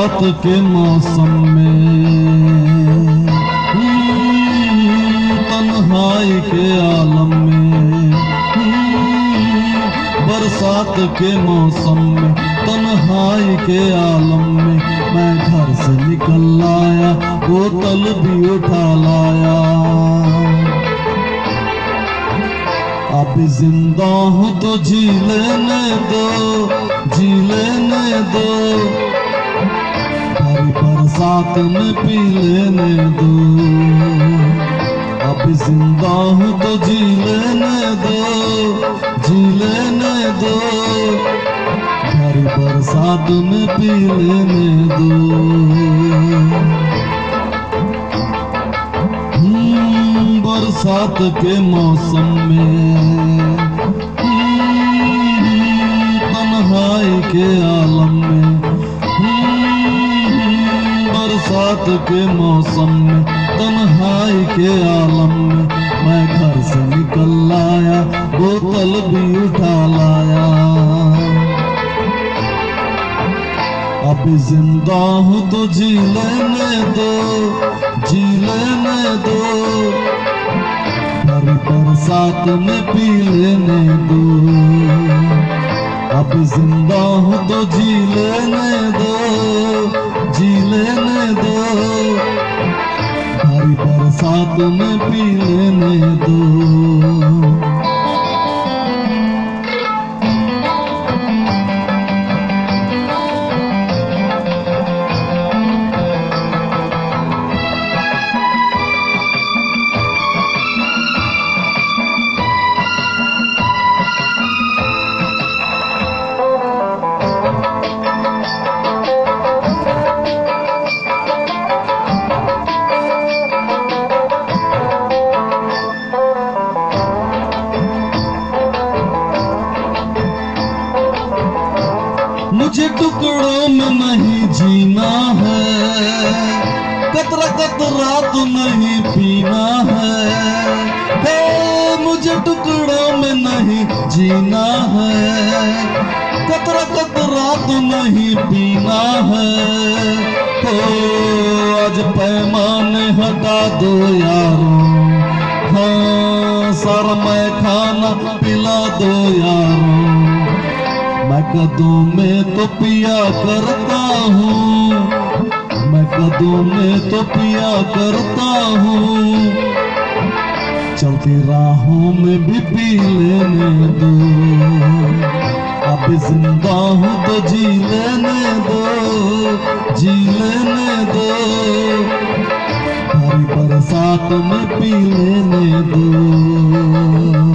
बरसात के मौसम में, तन्हाई के आलम में, बरसात के मौसम में, तन्हाई के आलम में, मैं घर से निकल आया, बोतल भी उठा लाया। अभी जिंदा हूँ तो जी लेने दो, जी लेने दो, भरी बरसात में पी लेने दो। अभी जिंदा हूँ तो जी लेने दो, जी लेने दो, भरी बरसात में पी लेने दो। बरसात के मौसम में, तन्हाई के आलम में, बरसात के मौसम में, तन्हाई के आलम में, मैं घर से निकल आया, बोतल भी उठा लाया। अभी जिंदा हूँ तो जी लेने दो, जी लेने दो, भरी बरसात में पी लेने दो। अभी जिंदा हूँ तो जी लेने दो, जी लेने दो, भरी बरसात में पी लेने दो। मुझे टुकड़ों में नहीं जीना है, कतरा कतरा तो नहीं पीना है। मुझे टुकड़ों में नहीं जीना है, कतरा कतरा तो नहीं पीना है। आज पैमाने हटा दो यारों, हाँ सारा मैं खाना पिला दो यारों। मैं कदों में तो पिया करता हूँ, मैं कदों में तो पिया करता हूँ, चलती राहों में भी पी लेने दो। अब जिंदा हूँ तो जी लेने दो, जी लेने दो, भरी बरसात में पी लेने दो।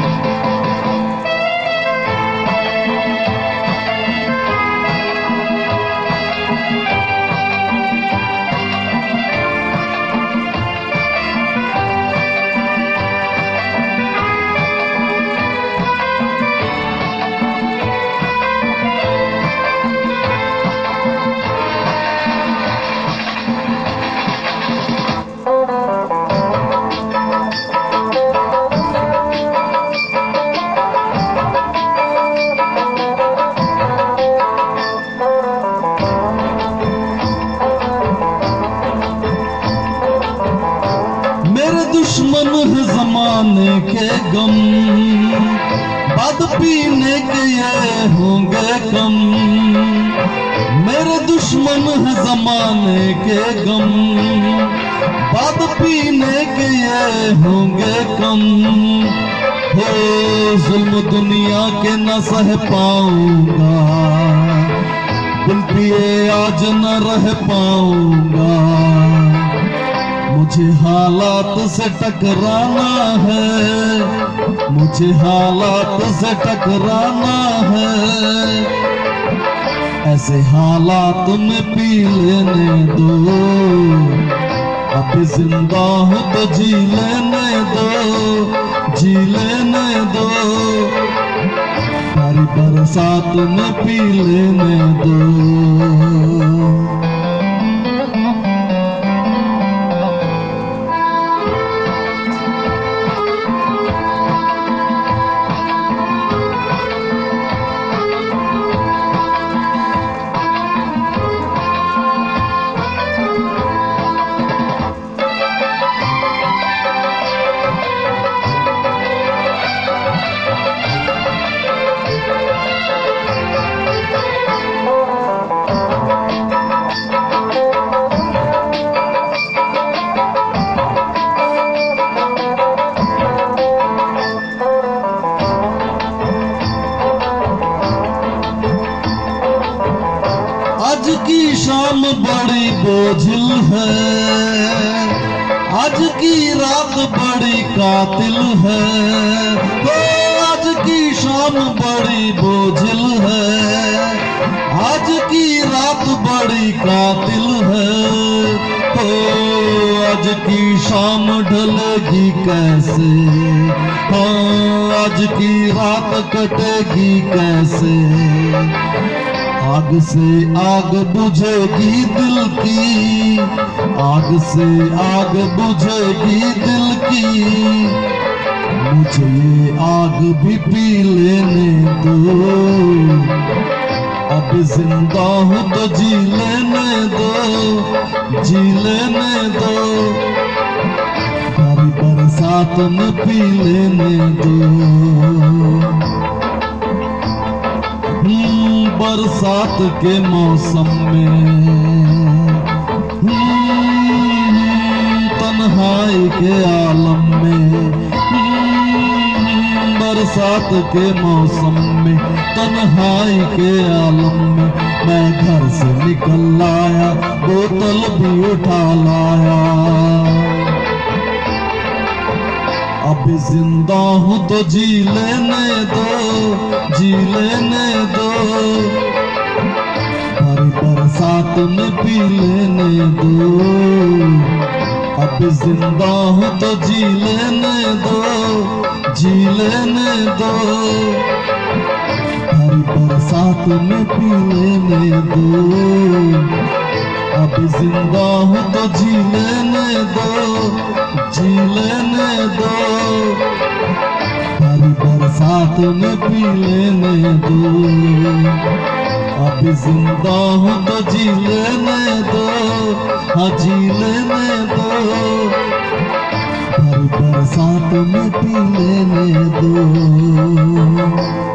दुश्मन है जमाने के गम, बाद पीने के ये होंगे कम। मेरे दुश्मन है जमाने के गम, बाद पीने के ये होंगे कम। हो जुल्म दुनिया के न सह पाऊंगा, बिन पिए आज न रह पाऊंगा। मुझे हालात से टकराना है, मुझे हालात से टकराना है। ऐसे हालात में पी लेने दो। अभी जिंदा हूँ तो जी लेने दो, जी लेने दो, भरी बरसात में पी लेने दो। बोझिल है, आज की रात बड़ी कातिल है, ओ आज की शाम बड़ी बोझिल है, आज की रात बड़ी कातिल है, ओ आज की शाम ढलेगी कैसे, हाँ आज की रात कटेगी कैसे, आग से आग बुझेगी दिल की, आग से आग बुझेगी दिल की, मुझे ये आग भी पी लेने दो, अब जिंदा हूँ तो जी लेने दो, जी लेने दो, भरी बरसात में पी लेने दो। बरसात के मौसम में तन्हाई के आलम में, बरसात के मौसम में तन्हाई के आलम में, मैं घर से निकल आया, बोतल भी उठा लाया, अब जिंदा हूँ तो जी लेने दो, जी लेने दो, भरी बरसात में पी लेने दो, अब जिंदा हूँ तो जी लेने दो, जी लेने दो, भरी बरसात में पी लेने दो, अब जिंदा हूँ तो जी लेने दो, जी लेने दो, भरी बरसात में पी लेने दो, अब जिंदा हूँ तो जी लेने दो, हाँ जी लेने दो, भरी बरसात में पी लेने दो।